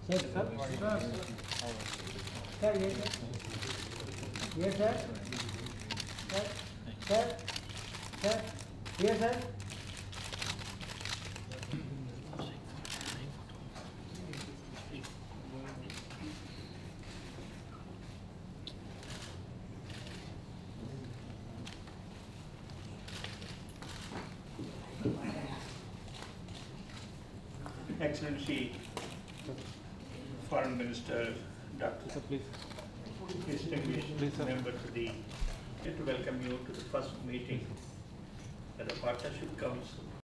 Sir, sir. Sir, yes, sir. Yes, sir. Sir, sir, sir. Yes, sir. Excellency, Foreign Minister Dr. Distinguished members of the, to welcome you to the first meeting of the Partnership Council.